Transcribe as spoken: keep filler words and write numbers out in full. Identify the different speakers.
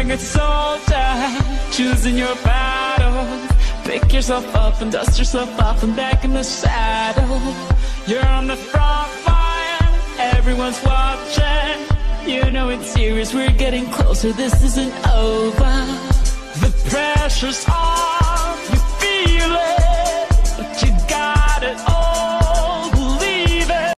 Speaker 1: young soldier, choosing your battles. Pick yourself up and dust yourself off and back in the saddle. You're on the front line, everyone's watching. You know it's serious, we're getting closer, this isn't over. The pressure's on, you feel it.